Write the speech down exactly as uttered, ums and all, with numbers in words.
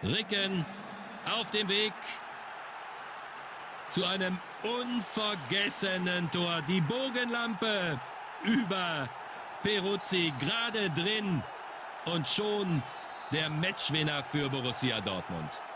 Ricken auf dem Weg zu einem unvergessenen Tor. Die Bogenlampe über Peruzzi gerade drin und schon der Matchwinner für Borussia Dortmund.